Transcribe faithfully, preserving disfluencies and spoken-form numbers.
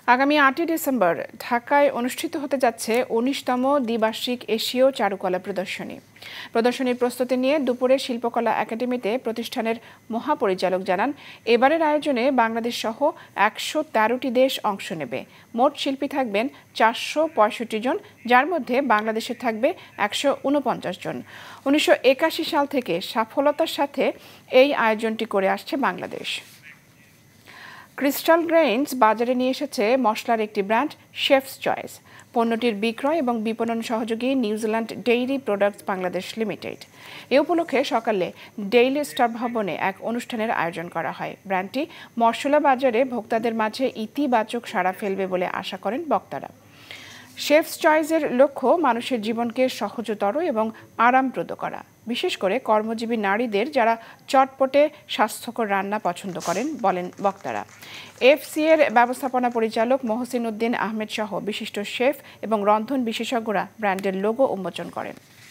আগামী আটই ডিসেম্বর ঢাকায় অনুষ্ঠিত হতে যাচ্ছে উনিশতম দ্বিবার্ষিক এশীয় চারুকলা প্রদর্শনী। প্রদর্শনীর প্রস্তুতি নিয়ে দুপুরে শিল্পকলা একাডেমিতে প্রতিষ্ঠানের মহাপরিচালক জানান, এবারের আয়োজনে বাংলাদেশ সহ একশো তেরোটি দেশ অংশ নেবে। মোট শিল্পী থাকবেন চারশো পঁয়ষট্টি জন, যার মধ্যে বাংলাদেশে থাকবে একশো উনপঞ্চাশ জন। উনিশশো একাশি সাল থেকে সফলতার সাথে এই আয়োজনটি করে আসছে বাংলাদেশ। ক্রিস্টাল গ্রেইনস বাজারে নিয়ে এসেছে মশলার একটি ব্র্যান্ড শেফস চয়েস। পণ্যটির বিক্রয় এবং বিপণন সহযোগী New Zealand dairy products Bangladesh limited. এ উপলক্ষে সকালে ডেইলি স্টার ভবনে এক অনুষ্ঠানের আয়োজন করা হয়। ব্র্যান্ডটি মশলা বাজারে ভোক্তাদের মাঝে ইতিবাচক সাড়া ফেলবে বলে আশা করেন বক্তারা। শেফস চয়েসের লক্ষ্য মানুষের জীবনকে সহজতর এবং আরামপ্রদ করা, বিশেষ করে কর্মজীবী নারীদের যারা চটপটে স্বাস্থ্যকর রান্না পছন্দ করেন, বলেন বক্তারা। এফসি এর ব্যবস্থাপনা পরিচালক মহসিন উদ্দিন আহমেদ সহ বিশিষ্ট শেফ এবং রন্ধন বিশেষজ্ঞরা ব্র্যান্ডের লোগো উন্মোচন করেন।